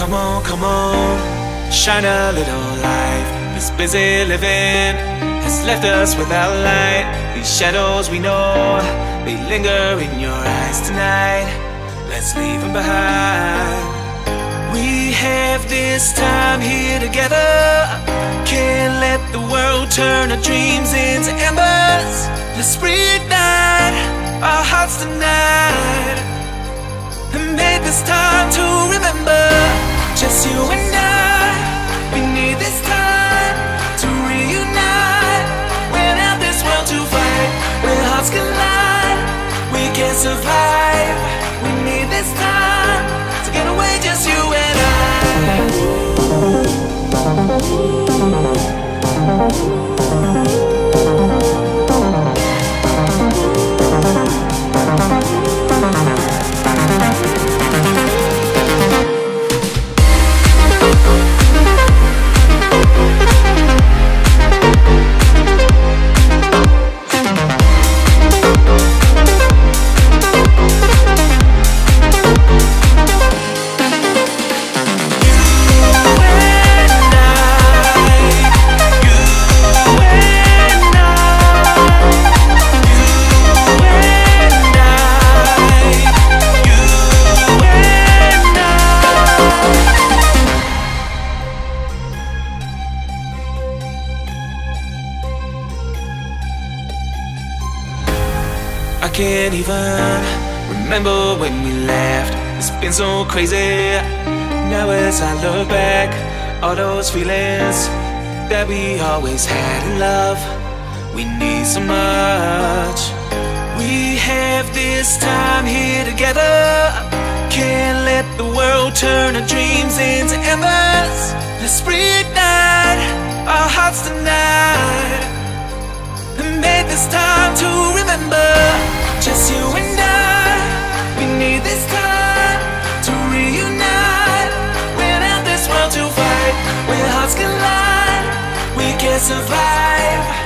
come on, come on, shine a little light. This busy living has left us without light. These shadows we know, they linger in your eyes tonight. Let's leave them behind. We have this time here together. Can't let the world turn our dreams into embers. Let's reignite our hearts tonight and make this time to remember. Just you and I, we need this time to reunite. Without this world to fight, where hearts collide, we can survive. We need this time to get away, just you and I. I can't even remember when we laughed. It's been so crazy. Now as I look back, all those feelings that we always had in love, we need so much. We have this time here together. Can't let the world turn our dreams into embers. Let's reignite our hearts tonight and make this time to remember. Just you and I, we need this time to reunite. Without this world to fight, where hearts collide, we can survive.